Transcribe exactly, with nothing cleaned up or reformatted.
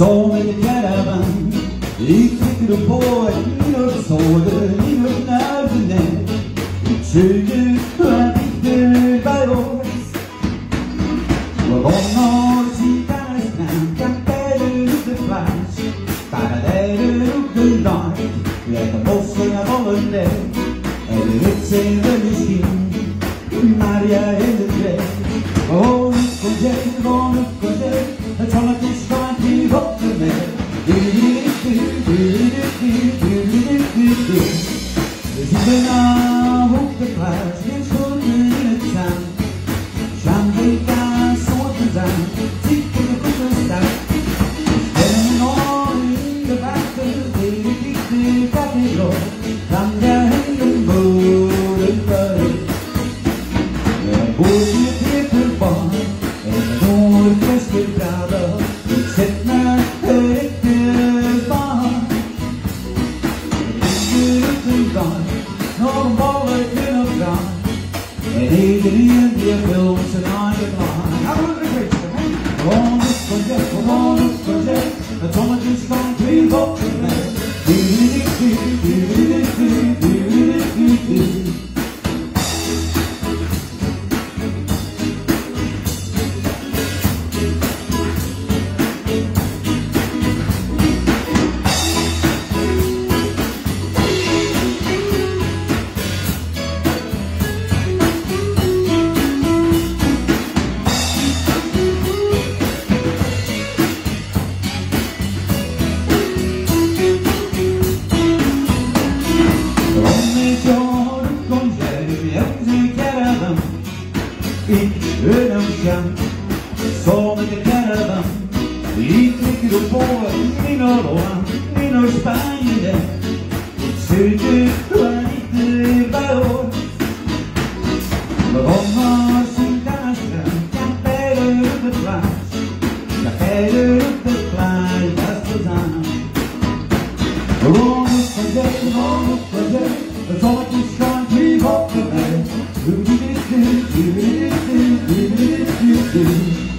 Som en caravan ik klikker op boord in het zoden, in het nuiden. Tjugo kvar dichter bij ons. We wonnen zitaren staan, kamperen op de plaats. Paradijden op de dag, we hebben bossen naar bollen weg. En de rit zijn we misschien, Maria in de trek. Oh, ik kon zeggen, gewoon ik kon zeggen, het zonnetje schijnt hier op de weg. We zitten nou op de plaats, geen schoenen in het zand. Champagne soorten zijn, ziek in de voeten staan. We zijn nog in de water, tegen de kathedral, dan de hele bodem. Een boertje peperbaan, en een noordwestengraden, ik zit naar de rechterbaan. Nog een balletje op gaan. En iedereen die wil zijn eigen laan. Nou, dat is het beste, hè? Gewoon het project, gewoon het project. Het zonnetje schijnt weer op de weg. Ik een oceaan, som en caravan. Ik klikker op boord in Holland, in Spanje. Tjugo kvar dichter bij ons. We wonnen zitaren staan, kamperen op de plaats. Kamperen op de plaats, was het aan. Gewoon het project, gewoon het project. Het zonnetje schijnt hier op de weg. Do do do do do do do do do.